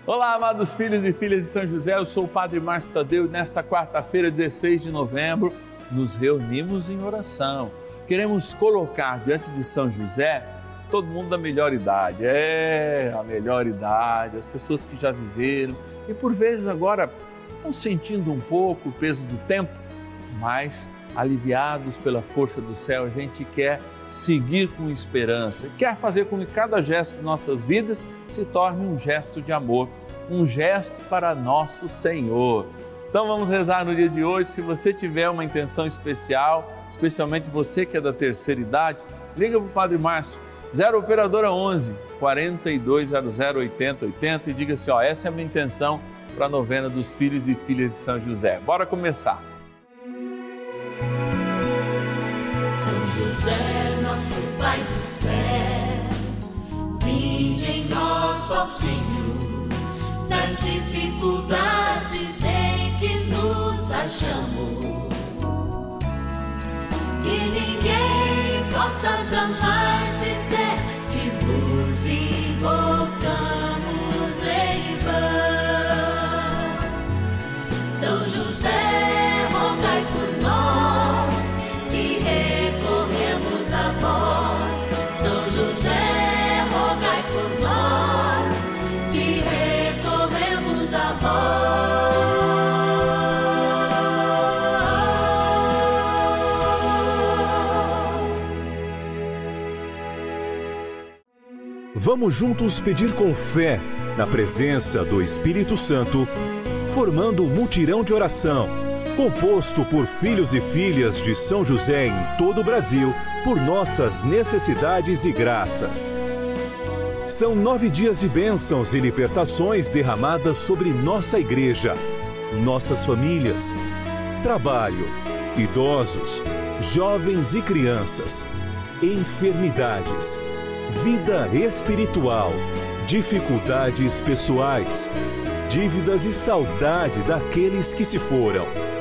Olá, amados filhos e filhas de São José, eu sou o Padre Márcio Tadeu e nesta quarta-feira, 16 de novembro, nos reunimos em oração. Queremos colocar diante de São José todo mundo da melhor idade, a melhor idade, as pessoas que já viveram e por vezes agora estão sentindo um pouco o peso do tempo, mas aliviados pela força do céu, a gente quer seguir com esperança, quer fazer com que cada gesto de nossas vidas se torne um gesto de amor, um gesto para nosso Senhor. Então vamos rezar no dia de hoje. Se você tiver uma intenção especial, especialmente você que é da terceira idade, liga para o Padre Márcio, 0 Operadora 11 4200 8080 e diga assim, essa é a minha intenção para a novena dos filhos e filhas de São José. Bora começar! São José, nosso Pai do céu, vinde em nós, ó Senhor, nas dificuldades em que nos achamos, que ninguém possa jamais dizer que vos invocamos em vão. São José, rogai por nós, que recorremos a vós. São José, rogai por nós, que recorremos a vós. Vamos juntos pedir com fé, na presença do Espírito Santo, formando um mutirão de oração, composto por filhos e filhas de São José em todo o Brasil, por nossas necessidades e graças. São 9 dias de bênçãos e libertações derramadas sobre nossa igreja, nossas famílias, trabalho, idosos, jovens e crianças, enfermidades, vida espiritual, dificuldades pessoais, dívidas e saudade daqueles que se foram.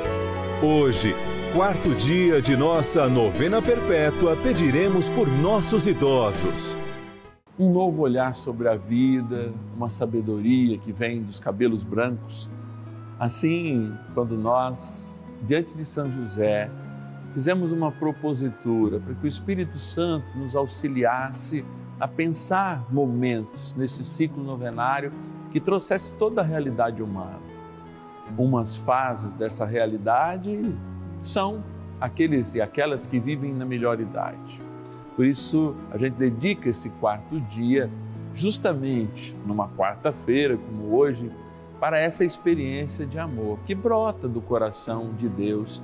Hoje, 4º dia de nossa novena perpétua, pediremos por nossos idosos. Um novo olhar sobre a vida, uma sabedoria que vem dos cabelos brancos. Assim, quando nós, diante de São José, fizemos uma propositura para que o Espírito Santo nos auxiliasse a pensar momentos nesse ciclo novenário que trouxesse toda a realidade humana. Umas fases dessa realidade são aqueles e aquelas que vivem na melhor idade. Por isso, a gente dedica esse 4º dia, justamente numa quarta-feira, como hoje, para essa experiência de amor que brota do coração de Deus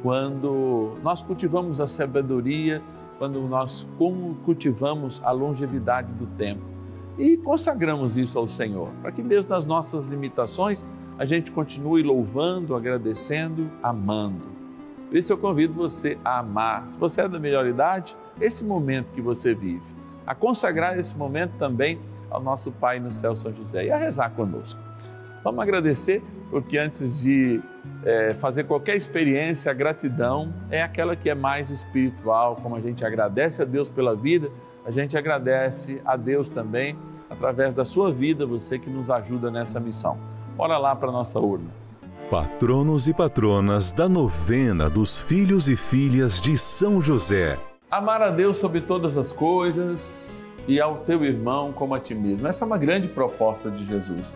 quando nós cultivamos a sabedoria, quando nós cultivamos a longevidade do tempo e consagramos isso ao Senhor, para que mesmo nas nossas limitações a gente continue louvando, agradecendo, amando. Por isso eu convido você a amar, se você é da melhor idade, esse momento que você vive, a consagrar esse momento também ao nosso Pai no céu, São José, e a rezar conosco. Vamos agradecer, porque antes de fazer qualquer experiência, a gratidão é aquela que é mais espiritual. Como a gente agradece a Deus pela vida, a gente agradece a Deus também através da sua vida, você que nos ajuda nessa missão. Bora lá para a nossa urna. Patronos e patronas da novena dos filhos e filhas de São José. Amar a Deus sobre todas as coisas e ao teu irmão como a ti mesmo. Essa é uma grande proposta de Jesus.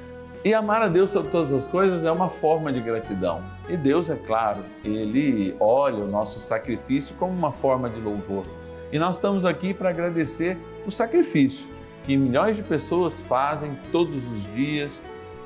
E amar a Deus sobre todas as coisas é uma forma de gratidão. E Deus, é claro, Ele olha o nosso sacrifício como uma forma de louvor. E nós estamos aqui para agradecer o sacrifício que milhões de pessoas fazem todos os dias,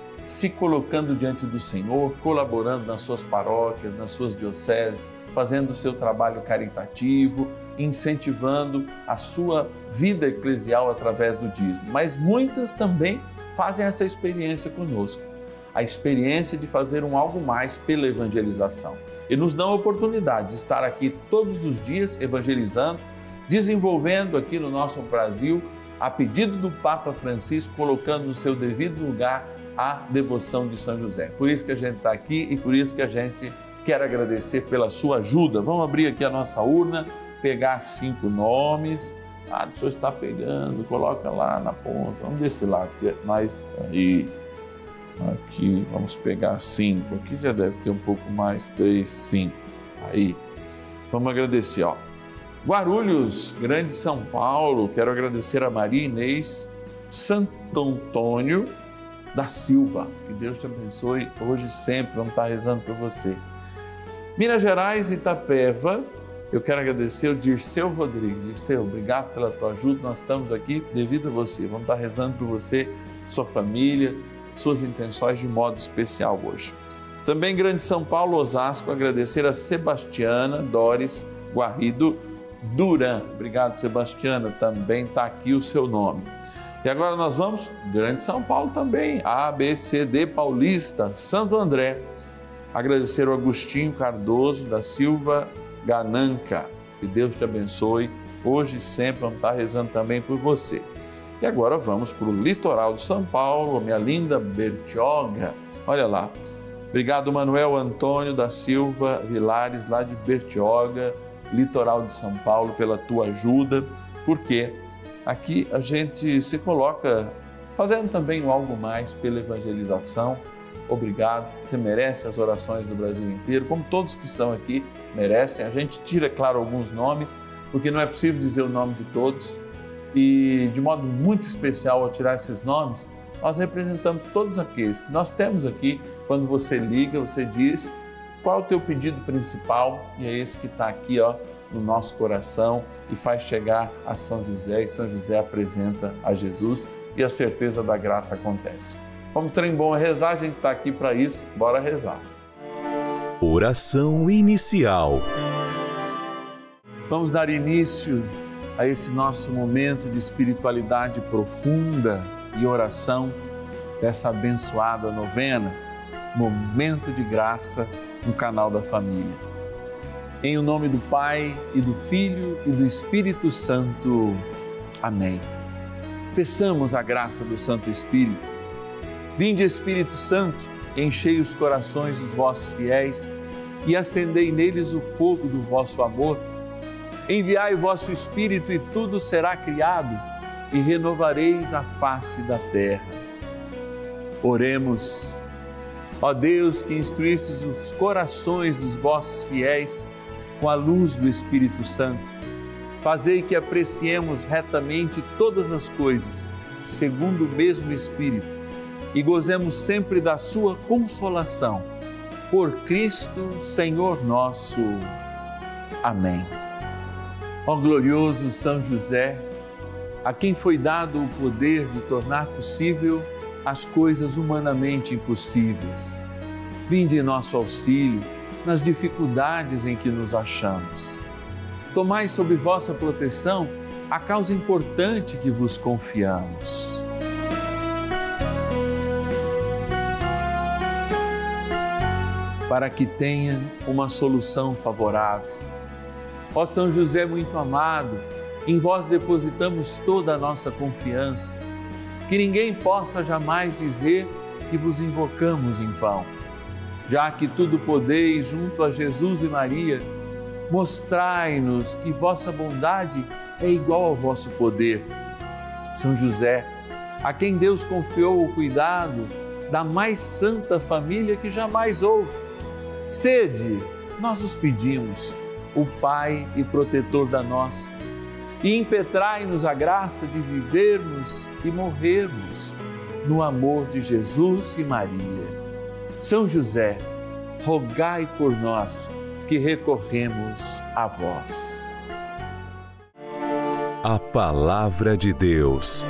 se colocando diante do Senhor, colaborando nas suas paróquias, nas suas dioceses, fazendo o seu trabalho caritativo, incentivando a sua vida eclesial através do dízimo. Mas muitas também fazem essa experiência conosco, a experiência de fazer um algo mais pela evangelização. E nos dão a oportunidade de estar aqui todos os dias evangelizando, desenvolvendo aqui no nosso Brasil, a pedido do Papa Francisco, colocando no seu devido lugar a devoção de São José. Por isso que a gente está aqui e por isso que a gente quer agradecer pela sua ajuda. Vamos abrir aqui a nossa urna, pegar 5 nomes. O senhor está pegando, coloca lá na ponta, vamos desse lado, nós aí. Aqui, vamos pegar 5. Aqui já deve ter um pouco mais, 3, 5. Aí, vamos agradecer, ó. Guarulhos, Grande São Paulo, quero agradecer a Maria Inês Santo Antônio da Silva. Que Deus te abençoe hoje e sempre, vamos estar rezando por você. Minas Gerais, Itapeva, eu quero agradecer o Dirceu Rodrigues. Dirceu, obrigado pela tua ajuda, nós estamos aqui devido a você, vamos estar rezando por você, sua família, suas intenções de modo especial hoje. Também Grande São Paulo, Osasco, agradecer a Sebastiana Doris Guarrido Duran. Obrigado, Sebastiana, também está aqui o seu nome. E agora nós vamos, Grande São Paulo também, ABCD Paulista, Santo André. Agradecer o Agostinho Cardoso da Silva Gananca. Que Deus te abençoe, hoje e sempre vamos estar rezando também por você. E agora vamos para o litoral de São Paulo, minha linda Bertioga. Olha lá. Obrigado, Manuel Antônio da Silva Vilares, lá de Bertioga, litoral de São Paulo, pela tua ajuda, porque aqui a gente se coloca fazendo também algo mais pela evangelização. Obrigado, você merece as orações do Brasil inteiro, como todos que estão aqui merecem. A gente tira, claro, alguns nomes, porque não é possível dizer o nome de todos. E de modo muito especial, ao tirar esses nomes, nós representamos todos aqueles que nós temos aqui. Quando você liga, você diz qual é o teu pedido principal, e é esse que está aqui, ó, no nosso coração e faz chegar a São José, e São José apresenta a Jesus e a certeza da graça acontece. Como trem bom é rezar, a gente está aqui para isso, bora rezar. Oração inicial. Vamos dar início a esse nosso momento de espiritualidade profunda e oração dessa abençoada novena, Momento de Graça no canal da Família. Em o nome do Pai e do Filho e do Espírito Santo. Amém. Peçamos a graça do Santo Espírito. Vinde, Espírito Santo, enchei os corações dos vossos fiéis e acendei neles o fogo do vosso amor. Enviai o vosso Espírito e tudo será criado e renovareis a face da terra. Oremos. Ó Deus, que instruístes os corações dos vossos fiéis com a luz do Espírito Santo, fazei que apreciemos retamente todas as coisas, segundo o mesmo Espírito, e gozemos sempre da sua consolação. Por Cristo, Senhor nosso. Amém. Ó glorioso São José, a quem foi dado o poder de tornar possível as coisas humanamente impossíveis, vinde em nosso auxílio nas dificuldades em que nos achamos. Tomai sob vossa proteção a causa importante que vos confiamos. Para que tenha uma solução favorável. Ó São José muito amado, em vós depositamos toda a nossa confiança, que ninguém possa jamais dizer que vos invocamos em vão. Já que tudo podeis junto a Jesus e Maria, mostrai-nos que vossa bondade é igual ao vosso poder. São José, a quem Deus confiou o cuidado da mais santa família que jamais houve, sede, nós os pedimos, o Pai e protetor da nossa, e impetrai-nos a graça de vivermos e morrermos no amor de Jesus e Maria. São José, rogai por nós que recorremos a vós. A Palavra de Deus.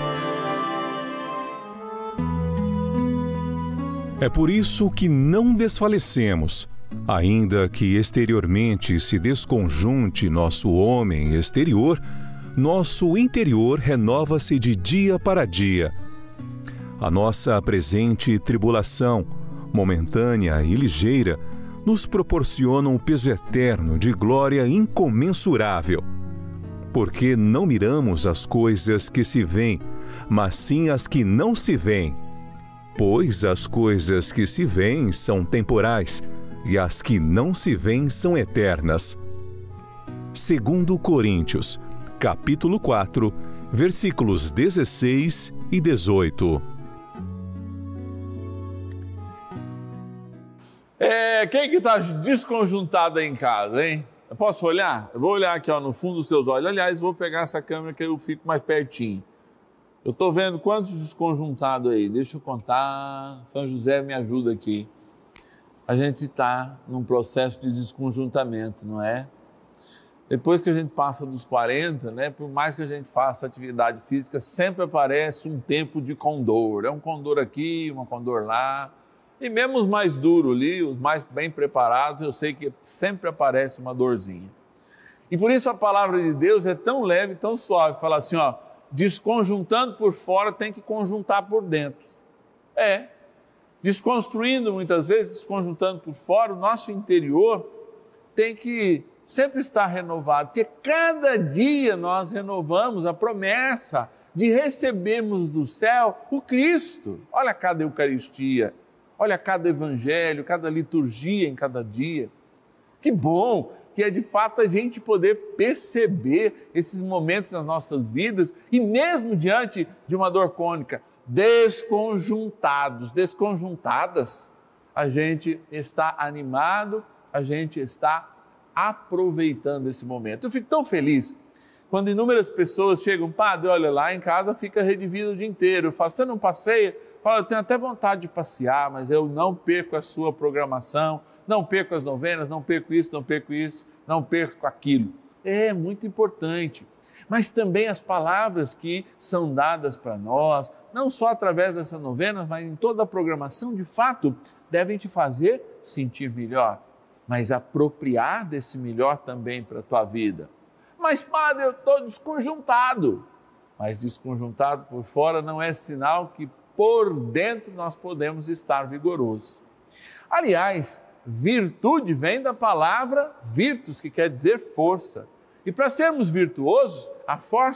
É por isso que não desfalecemos, ainda que exteriormente se desconjunte nosso homem exterior, nosso interior renova-se de dia para dia. A nossa presente tribulação, momentânea e ligeira, nos proporciona um peso eterno de glória incomensurável. Porque não miramos as coisas que se veem, mas sim as que não se veem. Pois as coisas que se veem são temporais, e as que não se veem são eternas. 2 Coríntios, capítulo 4, versículos 16 e 18. Quem que está desconjuntado aí em casa, hein? Eu posso olhar? Eu vou olhar aqui no fundo dos seus olhos. Aliás, vou pegar essa câmera que eu fico mais pertinho. Eu estou vendo quantos desconjuntados aí. Deixa eu contar. São José me ajuda aqui. A gente está num processo de desconjuntamento, não é? Depois que a gente passa dos 40, né, por mais que a gente faça atividade física, sempre aparece um tempo de condor. É um condor aqui, um condor lá. E mesmo os mais duros ali, os mais bem preparados, eu sei que sempre aparece uma dorzinha. E por isso a palavra de Deus é tão leve, tão suave. Fala assim, ó, desconjuntando por fora tem que conjuntar por dentro. Desconstruindo muitas vezes, desconjuntando por fora, o nosso interior tem que sempre estar renovado, porque cada dia nós renovamos a promessa de recebermos do céu o Cristo. Olha cada Eucaristia, olha cada Evangelho, cada liturgia em cada dia. Que bom que é de fato a gente poder perceber esses momentos nas nossas vidas e mesmo diante de uma dor crônica, desconjuntadas, a gente está animado, a gente está aproveitando esse momento. Eu fico tão feliz quando inúmeras pessoas chegam, padre, olha lá em casa fica Rede Vida o dia inteiro. Eu falo, você não passeia? Eu falo, eu tenho até vontade de passear, mas eu não perco a sua programação, não perco as novenas, não perco isso, não perco aquilo. É muito importante. Mas também as palavras que são dadas para nós, não só através dessa novena, mas em toda a programação, de fato, devem te fazer sentir melhor, mas apropriar desse melhor também para a tua vida. Mas, padre, eu estou desconjuntado. Mas desconjuntado por fora não é sinal que por dentro nós podemos estar vigorosos. Aliás, virtude vem da palavra virtus, que quer dizer força. E para sermos virtuosos, a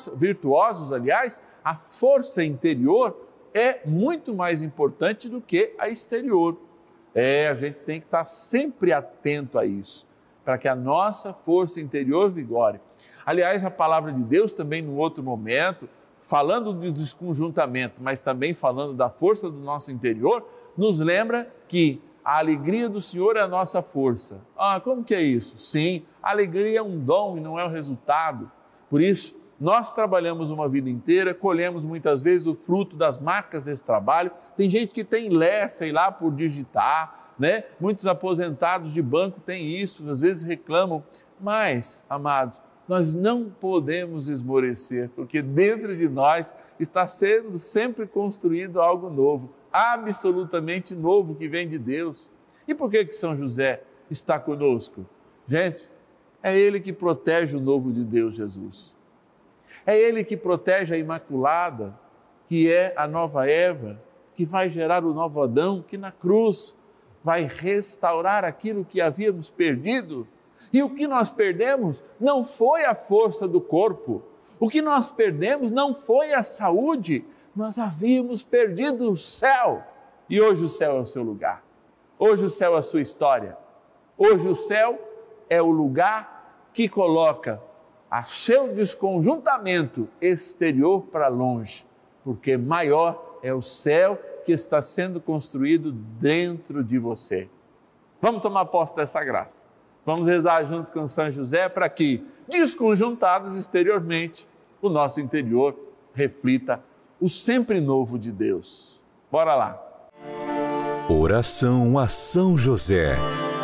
força interior é muito mais importante do que a exterior. A gente tem que estar sempre atento a isso, para que a nossa força interior vigore. Aliás, a palavra de Deus também, num outro momento, falando do desconjuntamento, mas também falando da força do nosso interior, nos lembra que a alegria do Senhor é a nossa força. Como que é isso? Sim, a alegria é um dom e não é um resultado. Por isso, nós trabalhamos uma vida inteira, colhemos muitas vezes o fruto das marcas desse trabalho. Tem gente que tem ler, sei lá, por digitar, né? Muitos aposentados de banco têm isso, às vezes reclamam. Mas, amados, nós não podemos esmorecer, porque dentro de nós está sendo sempre construído algo novo, absolutamente novo, que vem de Deus. E por que São José está conosco? Gente, é Ele que protege o novo de Deus, Jesus. É Ele que protege a Imaculada, que é a nova Eva, que vai gerar o novo Adão, que na cruz vai restaurar aquilo que havíamos perdido. E o que nós perdemos não foi a força do corpo, o que nós perdemos não foi a saúde, nós havíamos perdido o céu. E hoje o céu é o seu lugar, hoje o céu é a sua história, hoje o céu é o lugar que coloca a seu desconjuntamento exterior para longe, porque maior é o céu que está sendo construído dentro de você. Vamos tomar posse dessa graça. Vamos rezar junto com São José para que, desconjuntados exteriormente, o nosso interior reflita o sempre novo de Deus. Bora lá. Oração a São José.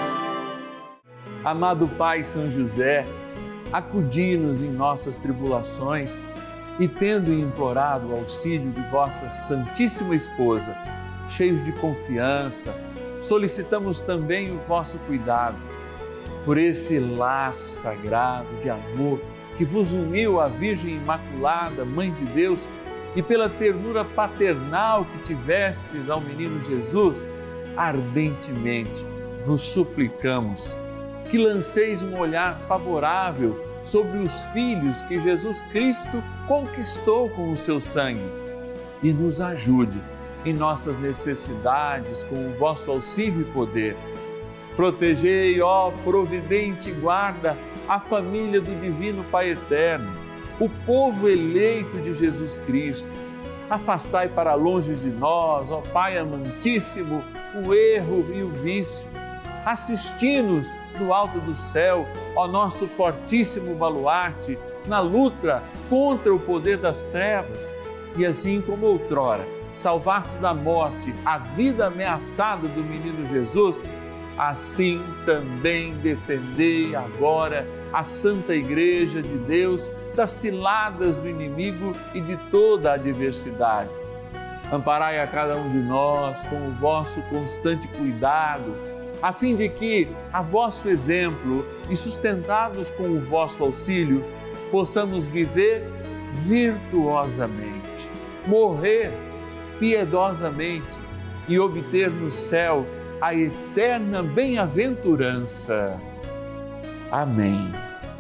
Amado Pai São José, acudi-nos em nossas tribulações e, tendo implorado o auxílio de vossa Santíssima Esposa, cheios de confiança, solicitamos também o vosso cuidado por esse laço sagrado de amor que vos uniu à Virgem Imaculada, Mãe de Deus, e pela ternura paternal que tivestes ao menino Jesus, ardentemente vos suplicamos que lanceis um olhar favorável sobre os filhos que Jesus Cristo conquistou com o seu sangue e nos ajude em nossas necessidades com o vosso auxílio e poder. Protegei, ó providente guarda, a família do Divino Pai Eterno, o povo eleito de Jesus Cristo. Afastai para longe de nós, ó Pai amantíssimo, o erro e o vício. assisti-nos do alto do céu, ó nosso fortíssimo baluarte, na luta contra o poder das trevas. E assim como outrora salvaste da morte a vida ameaçada do menino Jesus, assim também defendei agora a Santa Igreja de Deus das ciladas do inimigo e de toda a adversidade. Amparai a cada um de nós com o vosso constante cuidado, a fim de que, a vosso exemplo e sustentados com o vosso auxílio, possamos viver virtuosamente, morrer piedosamente e obter no céu a eterna bem-aventurança. Amém.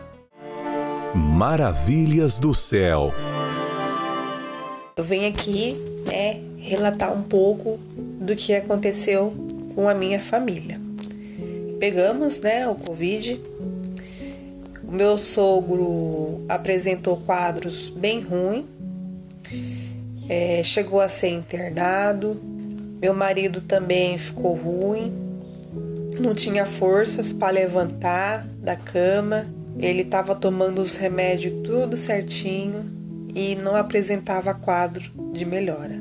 Maravilhas do céu. Eu venho aqui relatar um pouco do que aconteceu com a minha família. Pegamos, o Covid. O meu sogro apresentou quadros bem ruins, chegou a ser internado. Meu marido também ficou ruim, não tinha forças para levantar da cama. Ele estava tomando os remédios tudo certinho e não apresentava quadro de melhora.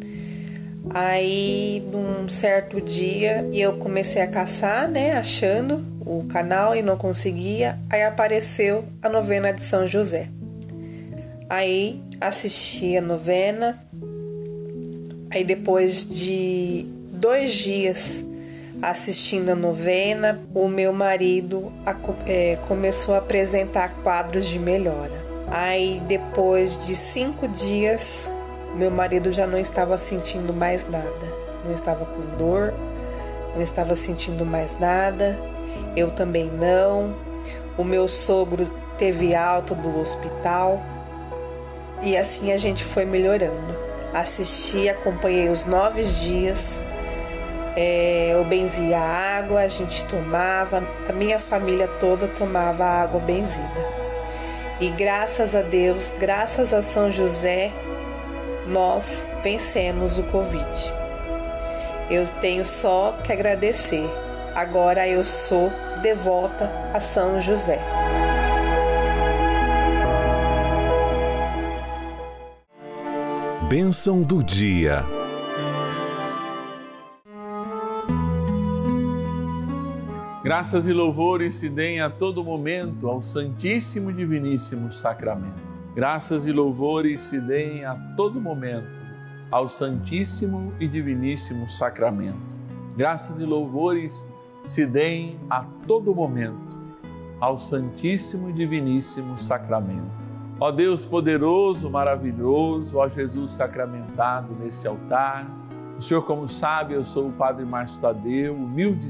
Aí, num certo dia, eu comecei a caçar, achando o canal e não conseguia. Aí apareceu a novena de São José. Aí assisti a novena. Aí depois de 2 dias assistindo a novena, o meu marido começou a apresentar quadros de melhora. Aí depois de 5 dias, meu marido já não estava sentindo mais nada. Não estava com dor, não estava sentindo mais nada. Eu também não. O meu sogro teve alta do hospital. E assim a gente foi melhorando. Assisti, acompanhei os 9 dias. Eu benzia a água, a gente tomava. A minha família toda tomava água benzida. E graças a Deus, graças a São José, nós vencemos o Covid. Eu tenho só que agradecer. Agora eu sou devota a São José. Bênção do dia. Graças e louvores se deem a todo momento ao Santíssimo e Diviníssimo Sacramento. Graças e louvores se deem a todo momento ao Santíssimo e Diviníssimo Sacramento. Graças e louvores se deem a todo momento ao Santíssimo e Diviníssimo Sacramento. Ó Deus poderoso, maravilhoso, ó Jesus sacramentado nesse altar, o Senhor, como sabe, eu sou o Padre Márcio Tadeu, humilde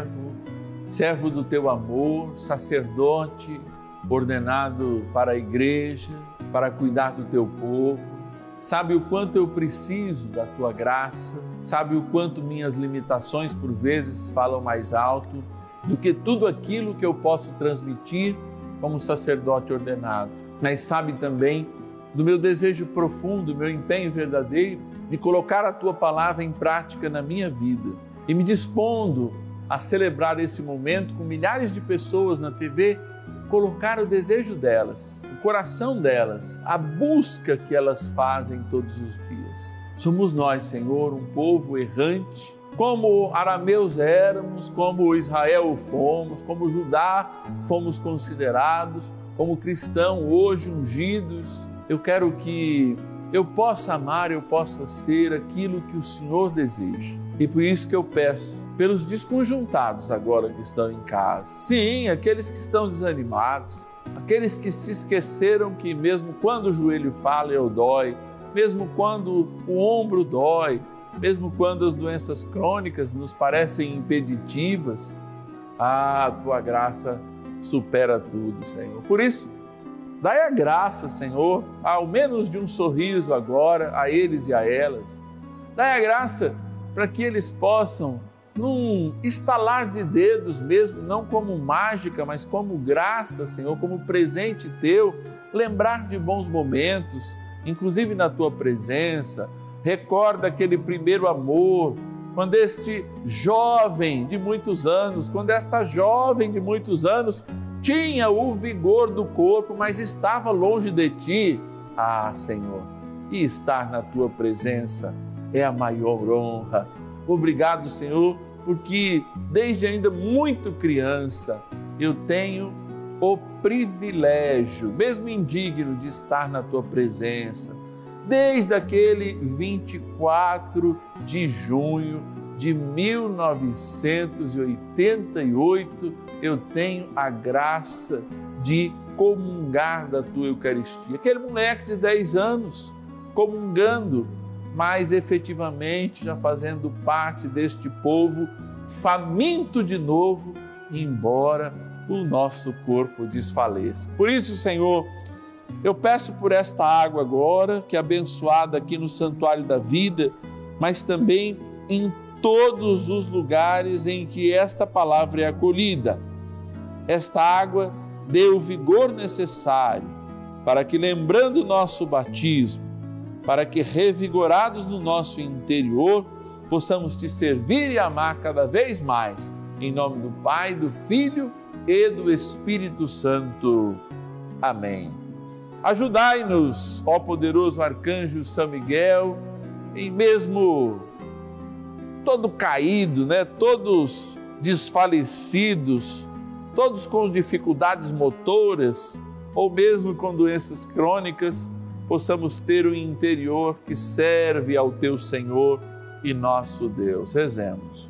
servo do Teu amor, sacerdote ordenado para a Igreja, para cuidar do Teu povo. Sabe o quanto eu preciso da Tua graça, sabe o quanto minhas limitações por vezes falam mais alto do que tudo aquilo que eu posso transmitir como sacerdote ordenado. Mas sabe também do meu desejo profundo, meu empenho verdadeiro de colocar a Tua palavra em prática na minha vida. E me dispondo a celebrar esse momento com milhares de pessoas na TV, colocar o desejo delas, o coração delas, a busca que elas fazem todos os dias. Somos nós, Senhor, um povo errante, como arameus éramos, como Israel fomos, como Judá fomos considerados, como cristão hoje ungidos. Eu quero que eu possa amar, eu possa ser aquilo que o Senhor deseja. E por isso que eu peço pelos desconjuntados agora que estão em casa. Sim, aqueles que estão desanimados, aqueles que se esqueceram que mesmo quando o joelho fala, eu dói, mesmo quando o ombro dói, mesmo quando as doenças crônicas nos parecem impeditivas, a Tua graça supera tudo, Senhor. Por isso, dai a graça, Senhor, ao menos de um sorriso agora a eles e a elas. Dai a graça para que eles possam, num estalar de dedos mesmo, não como mágica, mas como graça, Senhor, como presente Teu, lembrar de bons momentos, inclusive na Tua presença. Recorda aquele primeiro amor, quando este jovem de muitos anos, quando esta jovem de muitos anos tinha o vigor do corpo, mas estava longe de ti. Ah, Senhor, e estar na tua presença é a maior honra. Obrigado, Senhor, porque desde ainda muito criança eu tenho o privilégio, mesmo indigno, de estar na tua presença. Desde aquele 24 de junho de 1988, eu tenho a graça de comungar da tua Eucaristia. Aquele moleque de 10 anos comungando, mas efetivamente já fazendo parte deste povo faminto de novo, embora o nosso corpo desfaleça. Por isso, Senhor, eu peço por esta água agora, que é abençoada aqui no Santuário da Vida, mas também em todos os lugares em que esta palavra é acolhida. Esta água dê o vigor necessário para que, lembrando o nosso batismo, para que, revigorados no nosso interior, possamos te servir e amar cada vez mais. Em nome do Pai, do Filho e do Espírito Santo. Amém. Ajudai-nos, ó poderoso arcanjo São Miguel, e mesmo todo caído, todos desfalecidos, todos com dificuldades motoras, ou mesmo com doenças crônicas, possamos ter um interior que serve ao teu Senhor e nosso Deus. Rezemos.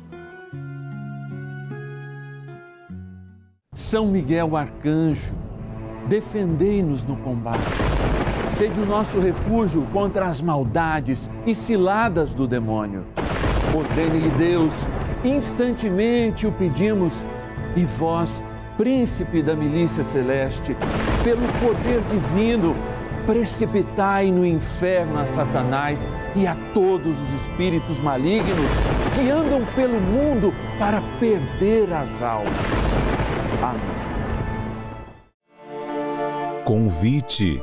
São Miguel Arcanjo, defendei-nos no combate. Sede o nosso refúgio contra as maldades e ciladas do demônio. Ordene-lhe Deus, instantemente o pedimos, e vós, príncipe da milícia celeste, pelo poder divino, precipitai no inferno a Satanás e a todos os espíritos malignos que andam pelo mundo para perder as almas. Amém. Convite.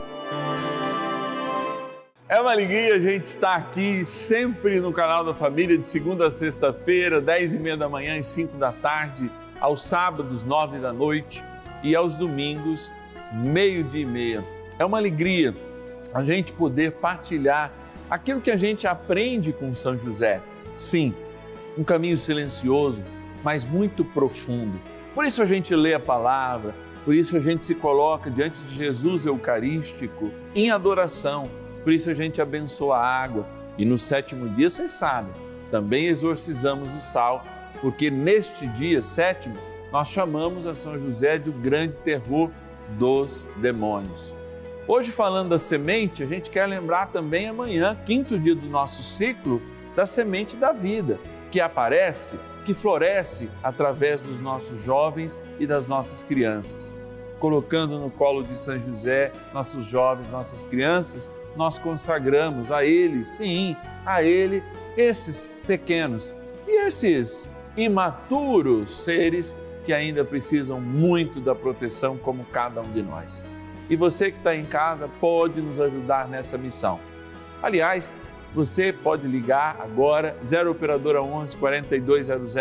É uma alegria a gente estar aqui sempre no canal da Família, de segunda a sexta-feira, 10h30 da manhã e 5 da tarde, aos sábados, 9 da noite e aos domingos, 12h30. É uma alegria a gente poder partilhar aquilo que a gente aprende com São José. Sim, um caminho silencioso, mas muito profundo. Por isso a gente lê a palavra, por isso a gente se coloca diante de Jesus Eucarístico em adoração, por isso a gente abençoa a água. E no 7º dia, vocês sabem, também exorcizamos o sal, porque neste dia 7º nós chamamos a São José do grande terror dos demônios. Hoje, falando da semente, a gente quer lembrar também amanhã, 5º dia do nosso ciclo, da semente da vida, que aparece, que floresce através dos nossos jovens e das nossas crianças. Colocando no colo de São José nossos jovens, nossas crianças, nós consagramos a ele, sim, a ele, esses pequenos e esses imaturos seres que ainda precisam muito da proteção, como cada um de nós. E você que está em casa pode nos ajudar nessa missão. Aliás, você pode ligar agora, 0 Operadora 11 4200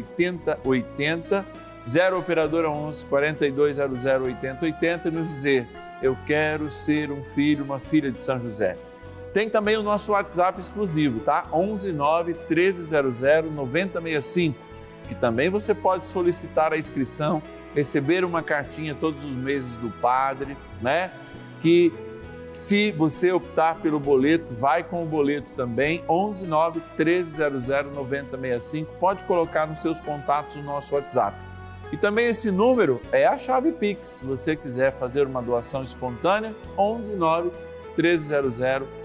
8080, 0 Operadora 11 4200 8080 e nos dizer: eu quero ser um filho, uma filha de São José. Tem também o nosso WhatsApp exclusivo, tá? 11 9 1300 9065, que também você pode solicitar a inscrição, receber uma cartinha todos os meses do padre, que se você optar pelo boleto, vai com o boleto também, 11 9 1300 9065, pode colocar nos seus contatos o nosso WhatsApp. E também esse número é a chave Pix, se você quiser fazer uma doação espontânea, 11 9 1300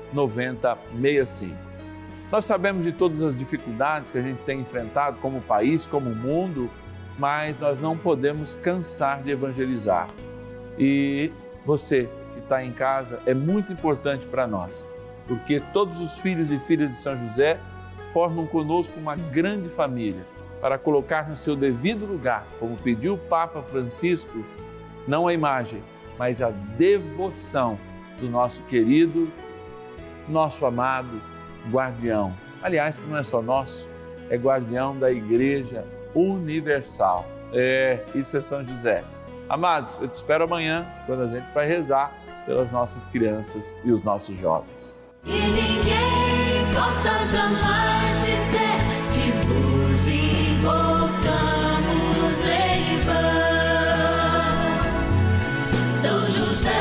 9065. Nós sabemos de todas as dificuldades que a gente tem enfrentado como país, como mundo, mas nós não podemos cansar de evangelizar. E você que está em casa é muito importante para nós, porque todos os filhos e filhas de São José formam conosco uma grande família, para colocar no seu devido lugar, como pediu o Papa Francisco, não a imagem, mas a devoção do nosso querido, nosso amado guardião. Aliás, que não é só nosso, é guardião da Igreja Universal. Isso é São José. Amados, eu te espero amanhã, quando a gente vai rezar pelas nossas crianças e os nossos jovens. E ninguém possa jamais dizer que vos invocamos em vão. São José,